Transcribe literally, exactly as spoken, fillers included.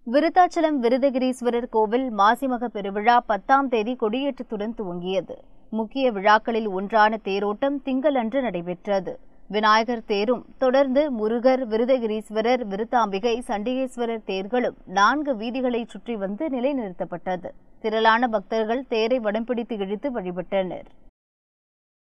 விருத்தாச்சலம் விருதகிரீஸ்வரர் கோவில் மாசிமக பெருவிழா பத்தாம் தேதி கொடியேற்றத்துடன் துவங்கியது. முக்கிய விழாக்களில் ஒன்றான தேரோட்டம் திங்களன்று நடைபெற்றது. விநாயகர் தேரும் தொடர்ந்து முருகர், விருதகிரீஸ்வரர், விருத்தாம்பிகை, சண்டிகேஸ்வரர் தேர்களும் நான்கு வீதிகளை சுற்றி வந்து நிலைநிறுத்தப்பட்டது. திரளான பக்தர்கள் தேரை வடம் பிடித்து இழுத்து வழிபட்டனர்.